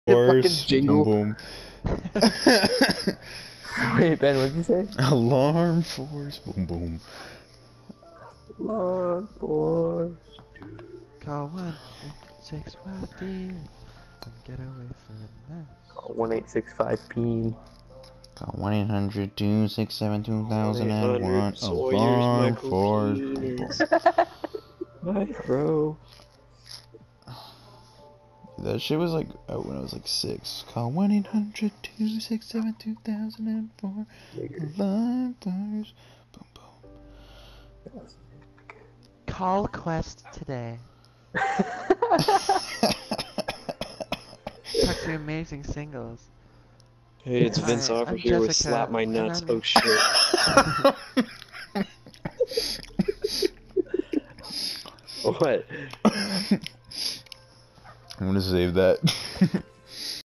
fucking Force. jingle. Boom boom. Wait, Ben, what did you say? Alarm force. Boom boom. Lord, boy. Call 1-865-D and get away from the mess. 1865 Call 1-800-267-2001. Sawyer's Alarm Michael force. Boom boom. Penis. Nice, bro. That shit was like out when I was like 6. Call 1-800-267-2004. Alarm force. Boom boom. Call Quest today. Talk to amazing singles. Hey, it's Vince Hi, Offer I'm here with Jessica, Slap My and Nuts. I'm- Oh shit. What? I'm gonna save that.